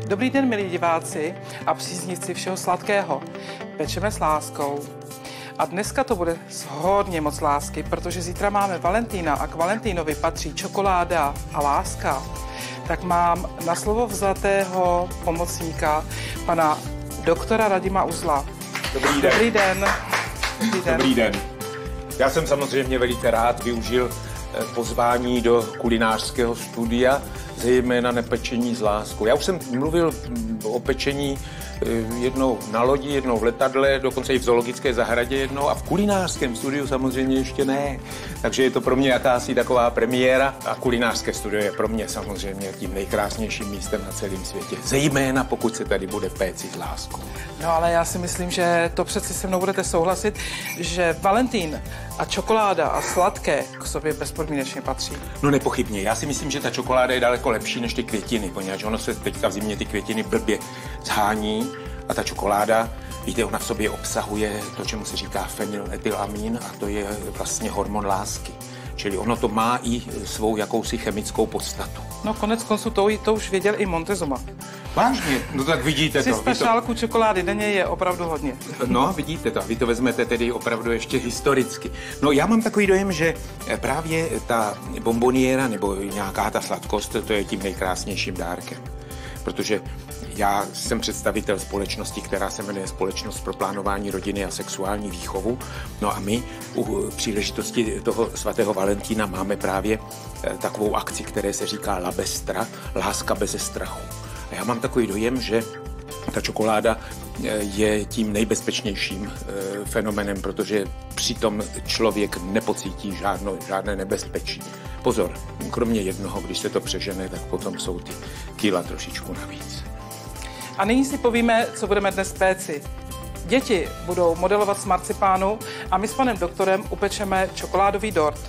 Dobrý den, milí diváci a příznivci všeho sladkého. Pečeme s láskou. A dneska to bude hodně moc lásky, protože zítra máme Valentína a k Valentínovi patří čokoláda a láska. Tak mám na slovo vzatého pomocníka, pana doktora Radima Uzla. Dobrý den. Dobrý den. Dobrý den. Dobrý den. Já jsem samozřejmě velice rád využil pozvání do kulinářského studia, zejména na pečení s láskou. Já už jsem mluvil o pečení jednou na lodi, jednou v letadle, dokonce i v zoologické zahradě jednou a v kulinářském studiu samozřejmě ještě ne. Takže je to pro mě jakási taková premiéra a kulinářské studio je pro mě samozřejmě tím nejkrásnějším místem na celém světě. Zejména pokud se tady bude péci s láskou. No ale já si myslím, že to přeci se mnou budete souhlasit, že Valentín a čokoláda a sladké k sobě bezpodmínečně patří. No nepochybně. Já si myslím, že ta čokoláda je daleko lepší než ty květiny, poněvadž ono se teďka v zimě ty květiny blbě zhání a ta čokoláda, víte, ona v sobě obsahuje to, čemu se říká fenyletylamín a to je vlastně hormon lásky. Čili ono to má i svou jakousi chemickou podstatu. No konec konců to už věděl i Montezuma. Vážně? No tak vidíte to. 300 šálků čokolády denně je opravdu hodně. No, vidíte to. Vy to vezmete tedy opravdu ještě historicky. No, já mám takový dojem, že právě ta bomboniéra nebo nějaká ta sladkost, to je tím nejkrásnějším dárkem. Protože já jsem představitel společnosti, která se jmenuje Společnost pro plánování rodiny a sexuální výchovu. No a my u příležitosti toho svatého Valentína máme právě takovou akci, které se říká Labestra, láska beze strachu. A já mám takový dojem, že ta čokoláda je tím nejbezpečnějším fenomenem, protože přitom člověk nepocítí žádné nebezpečí. Pozor, kromě jednoho, když se to přežene, tak potom jsou ty kila trošičku navíc. A nyní si povíme, co budeme dnes péci. Děti budou modelovat z marcipánu a my s panem doktorem upečeme čokoládový dort.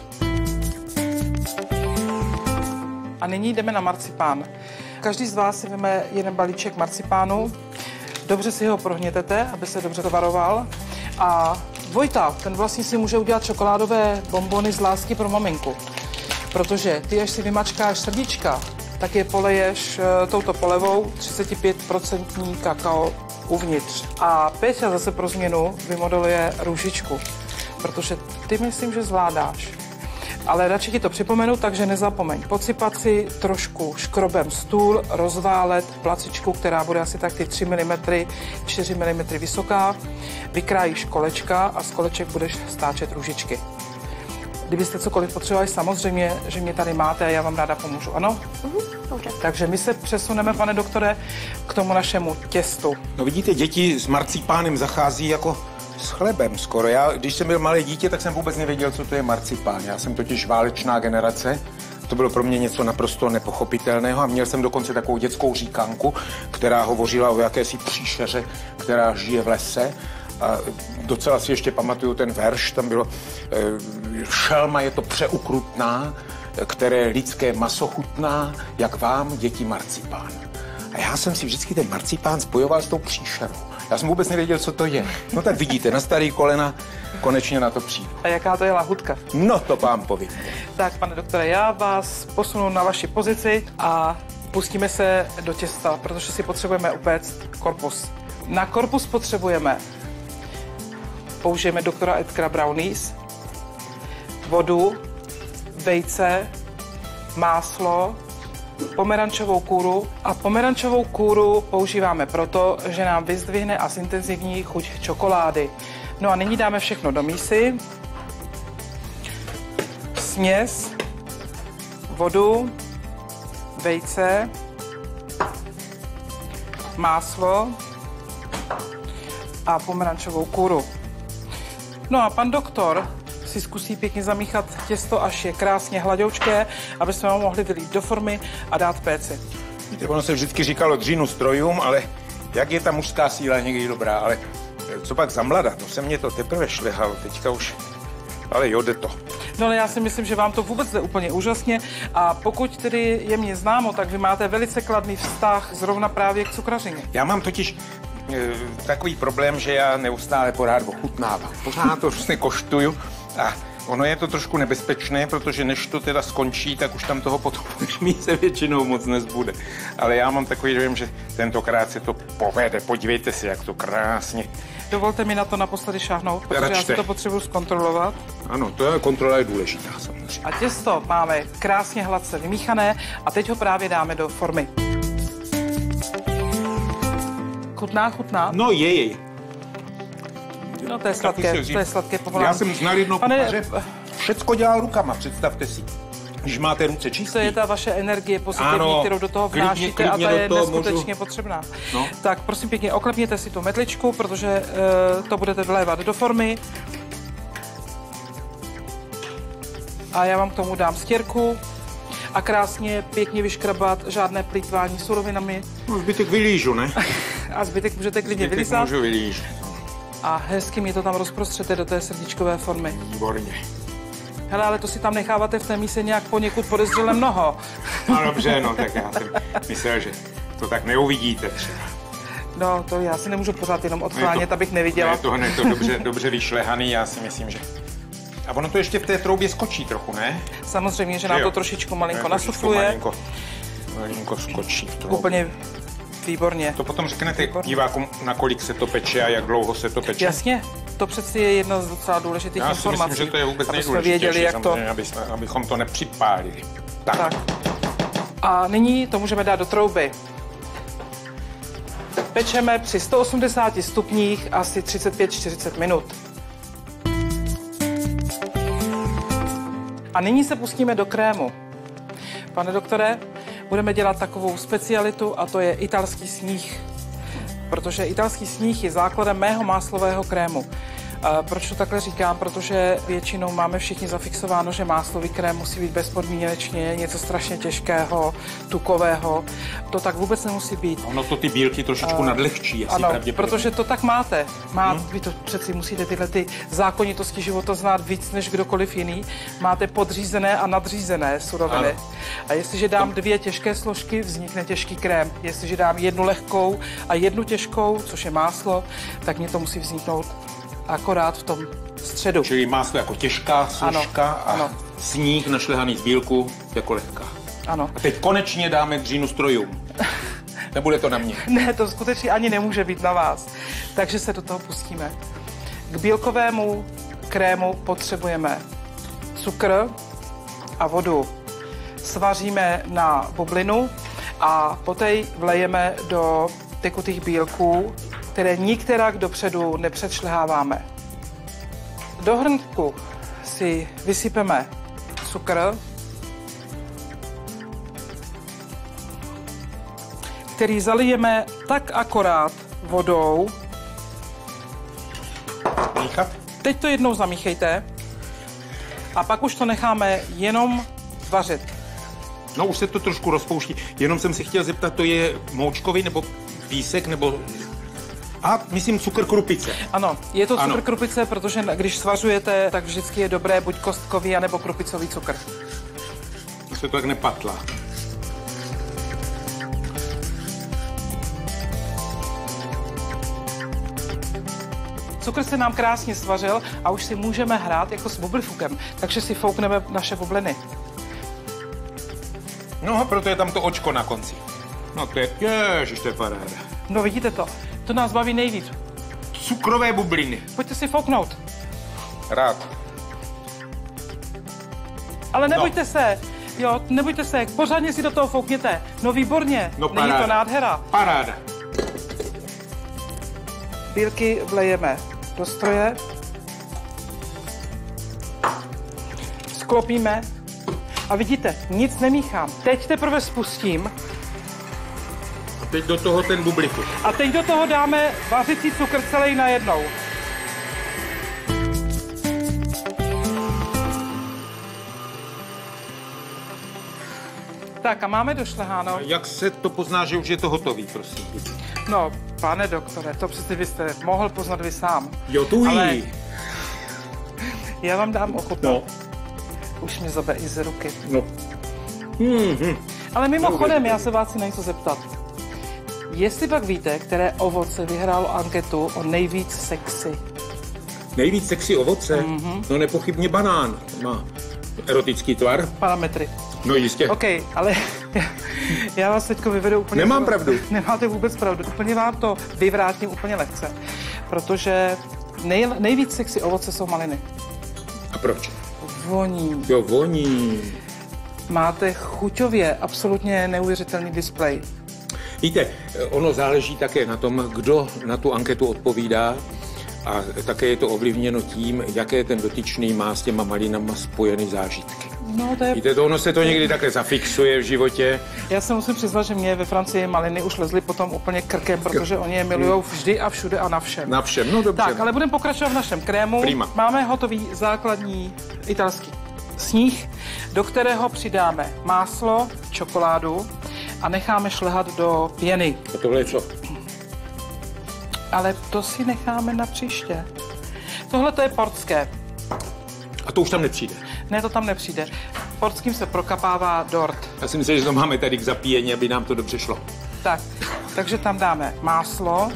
A nyní jdeme na marcipán. Každý z vás si vezme jeden balíček marcipánu, dobře si ho prohnětete, aby se dobře tvaroval. A Vojta, ten vlastně si může udělat čokoládové bonbony z lásky pro maminku. Protože ty, až si vymačkáš srdíčka, tak je poleješ touto polevou 35% kakao uvnitř. A Péťa zase pro změnu vymodeluje růžičku, protože ty myslím, že zvládáš. Ale radši ti to připomenu, takže nezapomeň. Podsypat si trošku škrobem stůl, rozválet placičku, která bude asi tak ty 3 mm, 4 mm vysoká. Vykrájíš kolečka a z koleček budeš stáčet růžičky. Kdybyste cokoliv potřebovali, samozřejmě, že mě tady máte a já vám ráda pomůžu, ano? Dobře. Takže my se přesuneme, pane doktore, k tomu našemu těstu. No vidíte, děti s marcipánem zachází jako s chlebem skoro. Já, když jsem byl malé dítě, tak jsem vůbec nevěděl, co to je marcipán. Já jsem totiž válečná generace. To bylo pro mě něco naprosto nepochopitelného a měl jsem dokonce takovou dětskou říkanku, která hovořila o jakési příšeře, která žije v lese. A docela si ještě pamatuju ten verš, tam bylo šelma je to přeukrutná, které lidské maso chutná, jak vám, děti, marcipán. A já jsem si vždycky ten marcipán spojoval s tou příšerou. Já jsem vůbec nevěděl, co to je. No tak vidíte, na starý kolena konečně na to přijdu. A jaká to je lahutka? No to vám povím. Tak, pane doktore, já vás posunu na vaši pozici a pustíme se do těsta, protože si potřebujeme upéct korpus. Na korpus použijeme doktora Edgara Brownies, vodu, vejce, máslo, pomerančovou kůru a pomerančovou kůru používáme proto, že nám vyzdvihne a zintenzivní chuť čokolády. No a nyní dáme všechno do mísy. Směs, vodu, vejce, máslo a pomerančovou kůru. No a pan doktor si zkusí pěkně zamíchat těsto, až je krásně hladoučké, aby jsme ho mohli vylít do formy a dát péci. Víte, ono se vždycky říkalo dřínu strojům, ale jak je ta mužská síla někdy dobrá, ale co pak za mlada, to se mě to teprve šlehalo, teďka už, ale jo, jde to. No ale já si myslím, že vám to vůbec jde úplně úžasně a pokud tedy je mě známo, tak vy máte velice kladný vztah zrovna právě k cukrařině. Já mám totiž takový problém, že já neustále pořád ochutnávám. Pořád to různě koštuju a ono je to trošku nebezpečné, protože než to teda skončí, tak už tam toho potom se většinou moc nezbude. Ale já mám takový dojem, že tentokrát se to povede. Podívejte si, jak to krásně. Dovolte mi na to naposledy šáhnout, protože já si to potřebuji zkontrolovat. Ano, kontrola je důležitá samozřejmě. A těsto máme krásně hladce vymíchané a teď ho právě dáme do formy. Chutná? No jej. No to je sladké povolání. Já jsem znal jednoho kuchaře, všecko dělal rukama, představte si. Když máte ruce čisté. To je ta vaše energie pozitivní, kterou do toho vnášíte a ta je neskutečně potřebná. No. Tak prosím pěkně, oklepněte si tu metličku, protože to budete vlévat do formy. A já vám k tomu dám stěrku a krásně, pěkně vyškrabat, žádné plýtvání surovinami. No, zbytek vylížu, ne? A zbytek můžete klidně vylízat. Můžu vylížet. A hezky mi to tam rozprostřete do té srdíčkové formy. Výborně. Hele, ale to si tam necháváte v té míse nějak poněkud podezřele mnoho. No dobře, no tak já jsem myslel, že to tak neuvidíte třeba. No, to já si nemůžu pořád jenom odklánět, abych neviděla. Ne, to dobře vyšlehaný, já si myslím, že... A ono to ještě v té troubě skočí trochu, ne? Samozřejmě, že nám to trošičku malinko nasufluje. Malinko skočí v troubě. Úplně výborně. To potom řeknete divákům, na kolik se to peče a jak dlouho se to peče? Jasně, to přeci je jedna z docela důležitých informací. Já si myslím, že to je vůbec nejdůležitější, abychom to nepřipálili. Tak. A nyní to můžeme dát do trouby. Pečeme při 180 stupních asi 35-40 minut. A nyní se pustíme do krému. Pane doktore, budeme dělat takovou specialitu a to je italský sníh. Protože italský sníh je základem mého máslového krému. Proč to takhle říkám? Protože většinou máme všichni zafixováno, že máslový krém musí být bezpodmínečně něco strašně těžkého, tukového. To tak vůbec nemusí být. Ono to ty bílky trošičku nadlehčí. Ano, protože to tak máte. Vy to přeci musíte tyhle zákonitosti života znát víc než kdokoliv jiný. Máte podřízené a nadřízené suroviny. Ano. A jestliže dám dvě těžké složky, vznikne těžký krém. Jestliže dám jednu lehkou a jednu těžkou, což je máslo, tak mě to musí vzniknout akorát v tom středu. Čili máslo jako těžká složka a sníh našlehaný z bílku jako lehká. Ano. A teď konečně dáme dřínu strojům. Nebude to na mě. Ne, to skutečně ani nemůže být na vás. Takže se do toho pustíme. K bílkovému krému potřebujeme cukr a vodu. Svaříme na bublinu a poté vlejeme do tekutých bílků, které nikterak dopředu nepředšleháváme. Do hrnku si vysypeme cukr, který zalijeme tak akorát vodou. Míchat? Teď to jednou zamíchejte a pak už to necháme jenom vařit. No už se to trošku rozpouští, jenom jsem si chtěl zeptat, to je moučkový nebo písek nebo... A myslím cukr krupice. Ano, je to cukr krupice, protože když svařujete, tak vždycky je dobré buď kostkový, anebo krupicový cukr. Už se to tak nepatlá. Cukr se nám krásně svařil a už si můžeme hrát jako s bublifukem, takže si foukneme naše bubliny. No a proto je tam to očko na konci. No to je, ježiš, to je paráda. No vidíte to, to nás baví nejvíc. Cukrové bubliny. Pojďte si fouknout. Rád. Ale nebojte se, jo, nebojte se, pořádně si do toho foukněte. No výborně, no, není to nádhera. Paráda. Bílky vlejeme do stroje. Sklopíme. A vidíte, nic nemíchám. Teď teprve spustím. A teď do toho ten bublifuk. A teď do toho dáme vařicí cukr celý najednou. Tak a máme došleháno. A jak se to pozná, že už je to hotový, prosím? No, pane doktore, to přeci byste mohl poznat vy sám. Jo, tu ale já vám dám ochutnat. No. Už mi zobe i z ruky. No. Ale mimochodem, já se vás chci na něco zeptat. Jestli pak víte, které ovoce vyhrálo anketu o nejvíc sexy? Nejvíc sexy ovoce? No nepochybně banán. Má erotický tvar. Parametry. No jistě. OK, ale Já vás teďko vyvedu úplně... Nemám pravdu. Nemáte vůbec pravdu. Úplně vám to vyvrátím úplně lehce. Protože nejvíc sexy ovoce jsou maliny. A proč? Voní. Jo, voní. Máte chuťově absolutně neuvěřitelný displej. Víte, ono záleží také na tom, kdo na tu anketu odpovídá a také je to ovlivněno tím, jaké ten dotyčný má s těma malinama spojený zážitky. No, to je... Víte, ono se to někdy takhle zafixuje v životě. Já se musím přiznat, že mě ve Francii maliny už lezly potom úplně krkem, protože oni je milujou vždy a všude a na všem. Na všem, no dobře. Tak, ale budeme pokračovat v našem krému. Prima. Máme hotový základní italský sníh, do kterého přidáme máslo, čokoládu a necháme šlehat do pěny. A tohle je co? Ale to si necháme na příště. Tohle to je portské. A to už tam nepřijde. Ne, to tam nepřijde. Portským se prokapává dort. Já si myslím, že to máme tady k zapíjení, aby nám to dobře šlo. Tak, takže tam dáme máslo.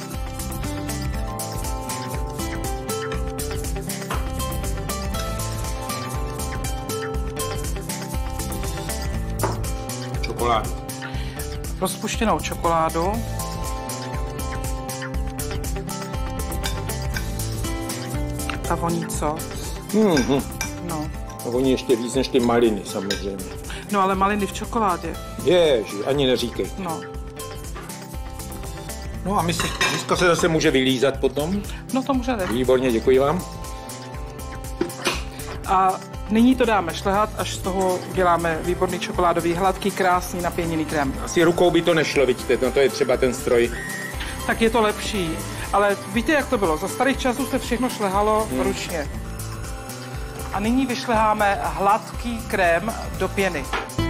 Čokoládu. Rozpuštěnou čokoládu. Ta voní co? No. To voní ještě víc než ty maliny, samozřejmě. No, ale maliny v čokoládě. Ježi, ani neříkej. No. No a dneska se zase může vylízat potom. No to můžete. Výborně, děkuji vám. A nyní to dáme šlehat, až z toho uděláme výborný čokoládový, hladký, krásný, napěněný krém. Asi rukou by to nešlo, vidíte, no to je třeba ten stroj. Tak je to lepší. Ale víte, jak to bylo? Za starých časů se všechno šlehalo ručně. A nyní vyšleháme hladký krém do pěny.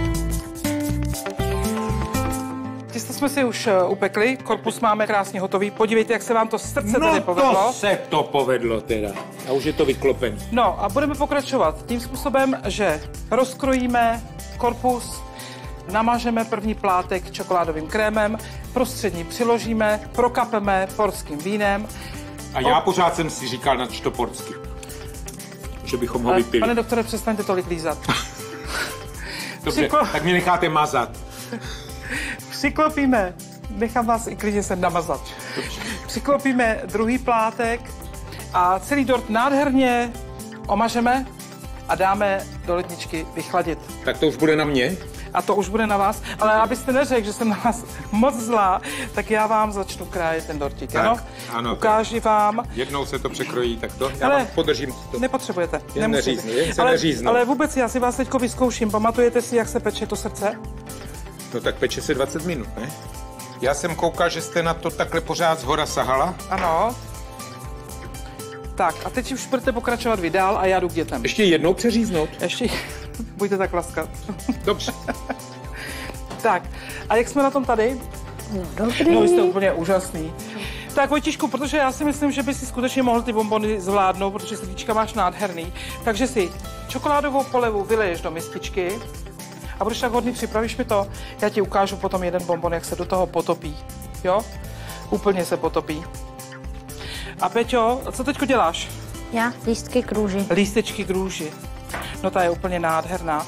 Těsto jsme si už upekli, korpus máme krásně hotový. Podívejte, jak se vám to srdce tady povedlo. No to se to povedlo teda. A už je to vyklopený. No a budeme pokračovat tím způsobem, že rozkrojíme korpus, namažeme první plátek čokoládovým krémem, prostřední přiložíme, prokapeme portským vínem. A já pořád jsem si říkal na to portsky, že bychom ho vypili. Pane doktore, přestaňte tolik lízat. Dobře, tak mě necháte mazat. Přiklopíme, nechám vás i klidně sem namazat. Přiklopíme druhý plátek a celý dort nádherně omažeme a dáme do ledničky vychladit. Tak to už bude na mě? A to už bude na vás, ale abyste neřekl, že jsem na vás moc zlá, tak já vám začnu krájet ten dortík, tak, ano? Ano. Ukáži vám. Jednou se to překrojí, tak to, já vám podržím to. Nepotřebujete, jen se neříznu. Ale vůbec já si vás teďko vyzkouším, pamatujete si, jak se peče to srdce? No tak peče se 20 minut, ne? Já jsem koukal, že jste na to takhle pořád zhora sahala. Ano. Tak a teď už budete pokračovat vy dál a já jdu k dětem. Ještě jednou přeříznout? Ještě, buďte tak laskat. Dobře. Tak, a jak jsme na tom tady? Dobrý. No, vy jste úplně úžasný. Tak Vojtišku, protože já si myslím, že by si skutečně mohl ty bonbony zvládnout, protože srdíčka máš nádherný, takže si čokoládovou polevu vyleješ do mističky a budeš tak hodný, připravíš mi to, já ti ukážu potom jeden bonbon, jak se do toho potopí, jo? Úplně se potopí. A Peťo, co teďko děláš? Já lístky k růži. Lístečky k růži. No ta je úplně nádherná.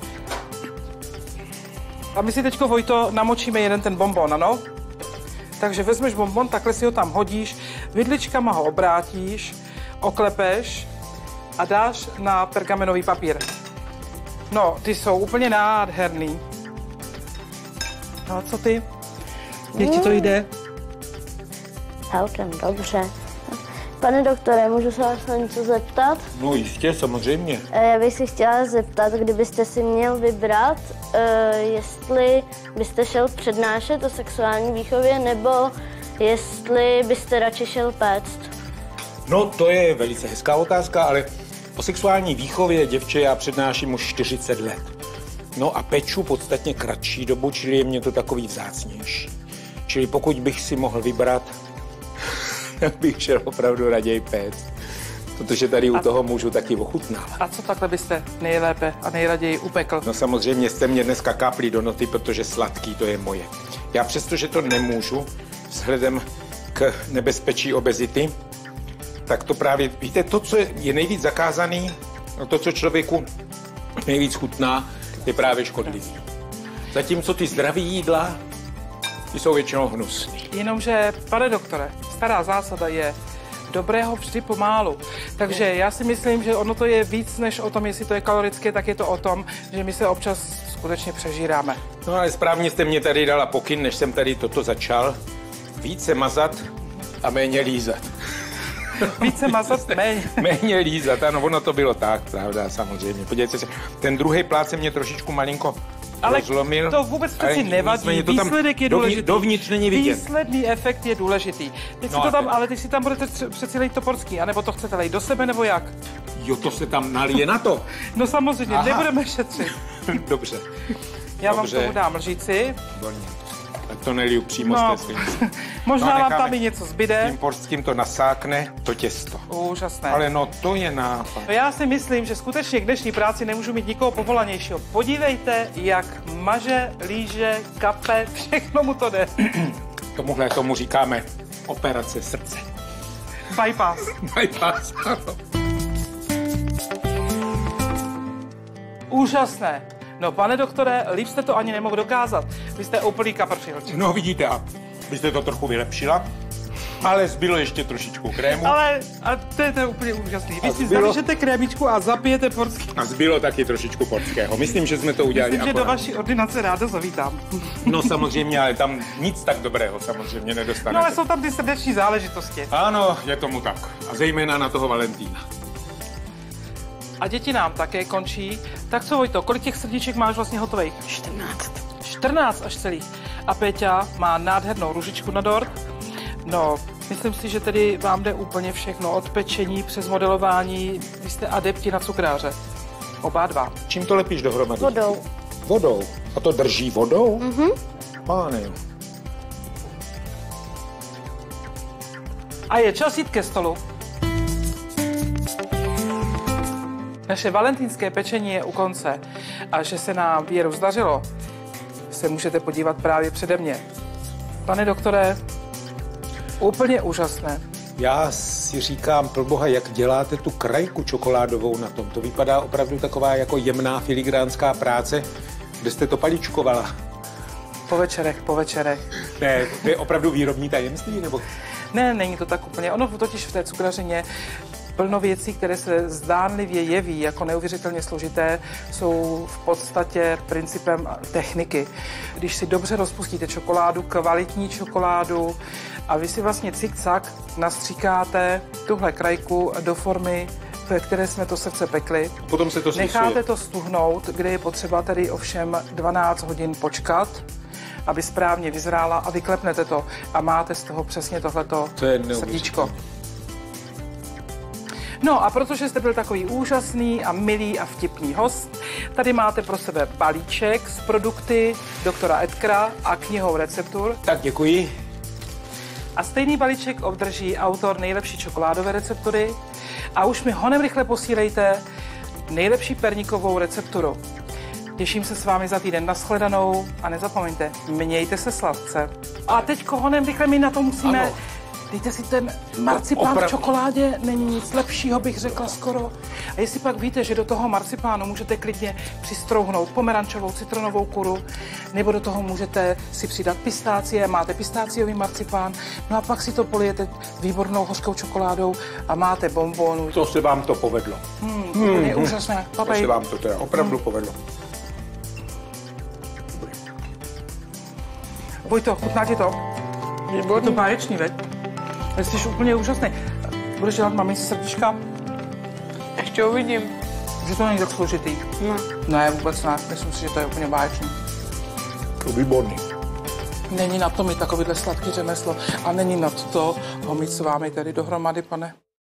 A my si teďko, Vojto, namočíme jeden ten bonbon, ano? Takže vezmeš bonbon, takhle si ho tam hodíš, vidličkama ho obrátíš, oklepeš a dáš na pergamenový papír. No, ty jsou úplně nádherný. No a co ty? Jak ti to jde? Celkem dobře. Pane doktore, můžu se vás na něco zeptat? No jistě, samozřejmě. Já bych si chtěla zeptat, kdybyste si měl vybrat, jestli byste šel přednášet o sexuální výchově, nebo jestli byste radši šel péct. No to je velice hezká otázka, ale o sexuální výchově děvče já přednáším už 40 let. No a peču podstatně kratší dobu, čili je mě to takový vzácnější. Čili pokud bych si mohl vybrat, tak bych šel opravdu raději péct. Protože tady u toho můžu taky ochutnávat. A co takhle byste nejlépe a nejraději upekl? No samozřejmě jste mě dneska kápli do noty, protože sladký to je moje. Já přesto, že to nemůžu, vzhledem k nebezpečí obezity, tak to právě, víte, to, co je nejvíc zakázaný, no to, co člověku nejvíc chutná, je právě škodlivý. Zatímco ty zdravý jídla, ty jsou většinou hnusný. Jenomže, pane doktore, stará zásada je dobrého vždy pomálu. Takže já si myslím, že ono to je víc než o tom, jestli to je kalorické, tak je to o tom, že my se občas skutečně přežíráme. No ale správně jste mě tady dala pokyn, než jsem tady toto začal. Více mazat a méně lízat. Více mazat, méně. Méně lízat, ano, ono to bylo tak, pravda, samozřejmě. Podívejte se, ten druhý plát se mě trošičku malinko ale rozlomil. To vůbec přeci nevadí, výsledek je důležitý. Dovnitř není vidět. Výsledný efekt je důležitý. Teď si to tam, ale teď si tam budete přeci lejt to porský, anebo to chcete lejt do sebe, nebo jak? Jo, to se tam nalije na to. No samozřejmě, nebudeme šetřit. Dobře. Já vám k tomu dám lžíci. Výborně. Tak to neliju přímo z té sklenice. Možná vám tam i něco zbyde. Tím porským to nasákne to těsto. Úžasné. Ale no, to je nápad. No já si myslím, že skutečně k dnešní práci nemůžu mít nikoho povolanějšího. Podívejte, jak maže, líže, kape, všechno mu to jde. Tomu říkáme operace srdce. Bypass. Bypass, ano. Úžasné. No, pane doktore, líp jste to ani nemohl dokázat. Vy jste úplný kapr přihorčil. No vidíte, a vy jste to trochu vylepšila, ale zbylo ještě trošičku krému. Ale a to je úplně úžasný. Vy si zaližete krémičku a zapijete porský. A zbylo taky trošičku porského. Myslím, že jsme to udělali. Myslím, že do vaší ordinace ráda zavítám. No samozřejmě, ale tam nic tak dobrého samozřejmě nedostanete. No ale jsou tam ty srdeční záležitosti. Ano, je tomu tak. A zejména na toho Valentína. A děti nám také končí. Tak co, Vojto, kolik těch srdíček máš vlastně hotových? 14. 14 až celých. A Péťa má nádhernou ružičku na dort. No, myslím si, že tedy vám jde úplně všechno. Od pečení přes modelování. Vy jste adepti na cukráře. Oba dva. Čím to lepíš dohromady? Vodou. Vodou. A to drží vodou? Páne. A je čas jít ke stolu. Naše valentýnské pečení je u konce a že se nám Věru zdařilo, se můžete podívat právě přede mě. Pane doktore, úplně úžasné. Já si říkám, proboha, jak děláte tu krajku čokoládovou na tom. To vypadá opravdu taková jako jemná filigránská práce, kde jste to paličkovala. Po večerech. Ne, to je opravdu výrobní tajemství, nebo? Ne, není to tak úplně. Ono totiž v té cukrařině plno věcí, které se zdánlivě jeví jako neuvěřitelně složité, jsou v podstatě principem techniky. Když si dobře rozpustíte čokoládu, kvalitní čokoládu, a vy si vlastně cik-cak nastříkáte tuhle krajku do formy, ve které jsme to srdce pekli. Potom se to necháte to stuhnout, kde je potřeba tedy ovšem 12 hodin počkat, aby správně vyzrála, a vyklepnete to a máte z toho přesně tohleto srdíčko. No a protože jste byl takový úžasný a milý a vtipný host, tady máte pro sebe balíček s produkty doktora Edgara a knihou receptur. Tak děkuji. A stejný balíček obdrží autor nejlepší čokoládové receptury a už mi honem rychle posílejte nejlepší perníkovou recepturu. Těším se s vámi za týden, nashledanou a nezapomeňte, mějte se sladce. A teď honem rychle my na to musíme... Ano. Dejte si ten marcipán v čokoládě, není nic lepšího, bych řekla skoro. A jestli pak víte, že do toho marcipánu můžete klidně přistrouhnout pomerančovou citronovou kuru, nebo do toho můžete si přidat pistácie, máte pistáciový marcipán, no a pak si to polijete výbornou hořkou čokoládou a máte bonbónu. To se vám to povedlo. Úplně úžasné. To se vám to teda opravdu povedlo. Vojto, chutná ti to? Je to báječný, veď? Jsi úplně úžasný. Budeš dělat mami srdíčka? Ještě uvidím. Že to není tak složitý. Ne, vůbec ne. Myslím si, že to je úplně báječný. To výborný. Není na to mít takovýhle sladký řemeslo a není na to ho mít s vámi tedy dohromady, pane.